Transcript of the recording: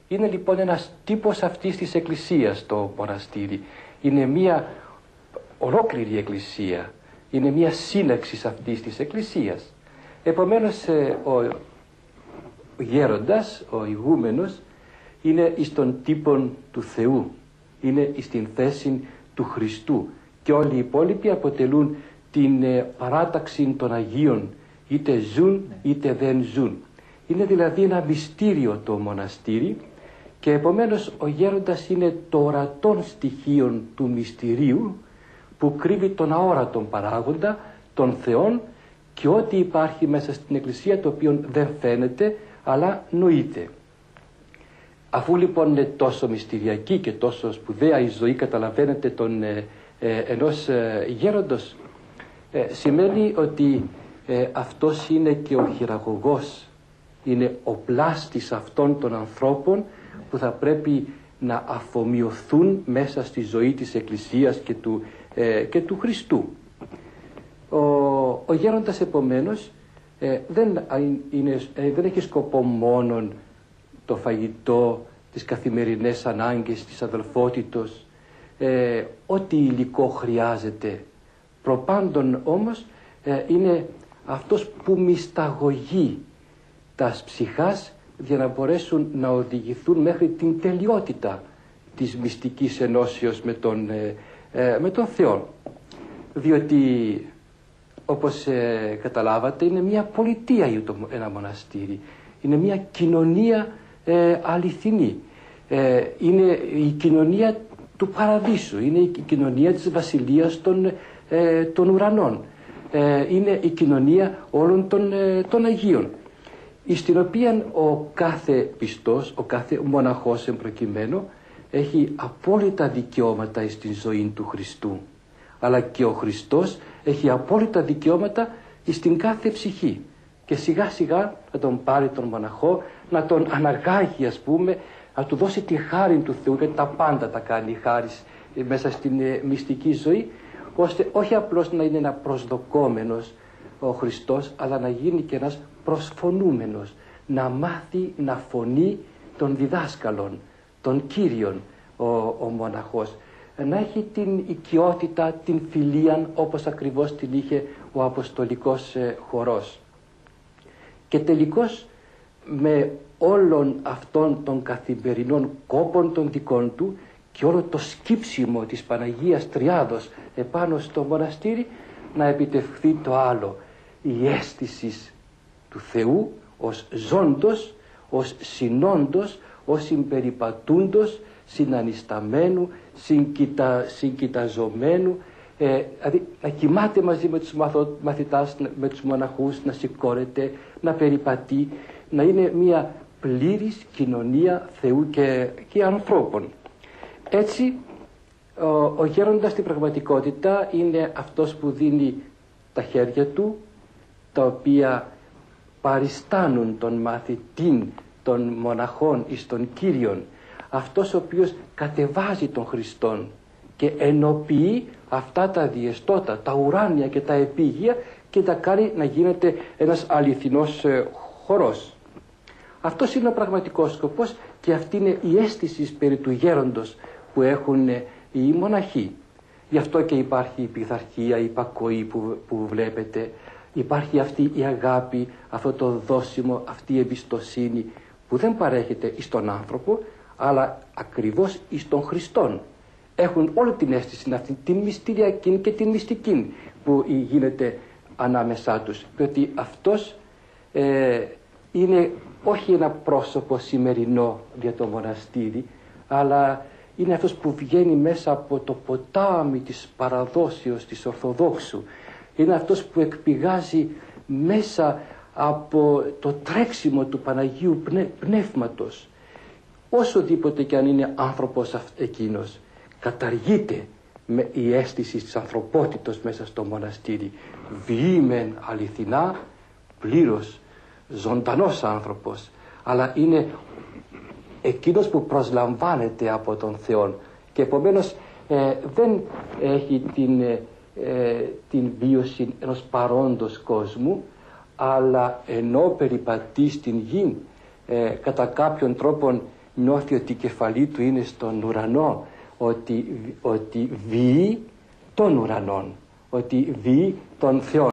Είναι λοιπόν ένας τύπος αυτής της εκκλησίας το μοναστήρι. Είναι μια ολόκληρη εκκλησία. Είναι μια σύναξη αυτής της εκκλησίας. Επομένως ο γέροντας, ο ηγούμενος, είναι εις τον τύπον του Θεού. Είναι εις την θέση του Χριστού. Και όλοι οι υπόλοιποι αποτελούν την παράταξη των Αγίων. Είτε ζουν είτε δεν ζουν. Είναι δηλαδή ένα μυστήριο το μοναστήρι. Και επομένως ο γέροντας είναι το ορατόν στοιχείο του μυστηρίου που κρύβει τον αόρατον παράγοντα, τον Θεόν και ό,τι υπάρχει μέσα στην Εκκλησία το οποίο δεν φαίνεται αλλά νοείται. Αφού λοιπόν είναι τόσο μυστηριακή και τόσο σπουδαία η ζωή, καταλαβαίνετε, ενός γέροντος, σημαίνει ότι αυτός είναι και ο χειραγωγός, είναι ο πλάστης αυτών των ανθρώπων που θα πρέπει να αφομοιωθούν μέσα στη ζωή της Εκκλησίας και του Χριστού. Ο γέροντας επομένως δεν έχει σκοπό μόνον το φαγητό, τις καθημερινές ανάγκες της αδελφότητος, ό,τι υλικό χρειάζεται. Προπάντων όμως είναι αυτός που μυσταγωγεί τας ψυχάς για να μπορέσουν να οδηγηθούν μέχρι την τελειότητα της μυστικής ενώσεως με τον Θεό. Διότι όπως καταλάβατε είναι μια πολιτεία ένα μοναστήρι. Είναι μια κοινωνία αληθινή. Είναι η κοινωνία του παραδείσου. Είναι η κοινωνία της βασιλείας των ουρανών. Είναι η κοινωνία όλων των Αγίων, στην οποία ο κάθε πιστός, ο κάθε μοναχός εμπροκειμένου έχει απόλυτα δικαιώματα στην ζωή του Χριστού. Αλλά και ο Χριστός έχει απόλυτα δικαιώματα στην κάθε ψυχή. Και σιγά σιγά να τον πάρει τον μοναχό, να τον αναγκάγει, ας πούμε, να του δώσει τη χάρη του Θεού, γιατί τα πάντα τα κάνει η χάρις μέσα στην μυστική ζωή, ώστε όχι απλώς να είναι ένα προσδοκόμενος ο Χριστός, αλλά να γίνει και ένας προσφωνούμενος, να μάθει να φωνεί των διδάσκαλων, των Κύριων ο μοναχός, να έχει την οικειότητα, την φιλία, όπως ακριβώς την είχε ο Αποστολικός χορός. Και τελικώς με όλων αυτών των καθημερινών κόπων των δικών του και όλο το σκύψιμο της Παναγίας Τριάδος επάνω στο μοναστήρι, να επιτευχθεί το άλλο, η αίσθηση του Θεού ως ζώντος, ως συνόντος, ως συμπεριπατούντος, συνανισταμένου, συγκοιταζομένου, δηλαδή να κοιμάται μαζί με τους μαθητάς, με τους μοναχούς, να σηκώνεται, να περιπατεί, να είναι μια πλήρης κοινωνία Θεού και ανθρώπων. Έτσι ο γέροντας στην πραγματικότητα είναι αυτός που δίνει τα χέρια του, τα οποία παριστάνουν τον μαθητήν των μοναχών εις τον Κύριον, αυτός ο οποίος κατεβάζει τον Χριστόν και ενοποιεί αυτά τα διεστώτα, τα ουράνια και τα επίγεια και τα κάνει να γίνεται ένας αληθινός χορός. Αυτός είναι ο πραγματικός σκοπός και αυτή είναι η αίσθηση περί του γέροντος που έχουν οι μοναχοί. Γι' αυτό και υπάρχει η πειθαρχία, η υπακοή που βλέπετε. Υπάρχει αυτή η αγάπη, αυτό το δόσιμο, αυτή η εμπιστοσύνη που δεν παρέχεται εις τον άνθρωπο, αλλά ακριβώς εις τον Χριστόν. Έχουν όλη την αίσθηση αυτή, την μυστηριακή και την μυστική που γίνεται ανάμεσά τους. Διότι αυτός είναι όχι ένα πρόσωπο σημερινό για το μοναστήρι, αλλά είναι αυτός που βγαίνει μέσα από το ποτάμι της παραδόσεως της Ορθοδόξου. Είναι αυτός που εκπηγάζει μέσα από το τρέξιμο του Παναγίου Πνεύματος. Όσοδήποτε και αν είναι άνθρωπος εκείνος, καταργείται με η αίσθηση της ανθρωπότητος μέσα στο μοναστήρι. Βιήμεν αληθινά, πλήρως ζωντανός άνθρωπος, αλλά είναι εκείνος που προσλαμβάνεται από τον Θεό και επομένως δεν έχει την βίωση ενός παρόντος κόσμου, αλλά ενώ περιπατεί στην γη κατά κάποιον τρόπον νιώθει ότι η κεφαλή του είναι στον ουρανό, ότι βιεί των ουρανών, ότι βιεί των Θεών.